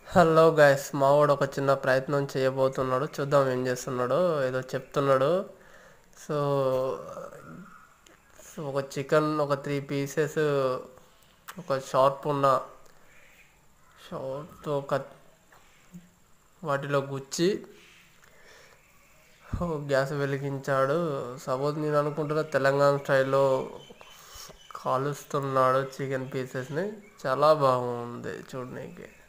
Hello guys, మావాడు ఒక చిన్న ప్రయత్నం చేయబోతున్నాడు. చూద్దాం ఏం చేస్తున్నాడో. ఏదో చెప్తున్నాడు. సో ఒక చికెన్, ఒక 3 పీసెస్, ఒక షార్ప్ ఉన్న షార్ప్తో వాటిలో గుచ్చి గ్యాస్ వెలిగించాడు. సపోజ్ నేను అనుకుంటున్న తెలంగాణ స్టైల్లో కాలుస్తున్నాడు చికెన్ పీసెస్ని. చాలా బాగుంది చూడడానికి.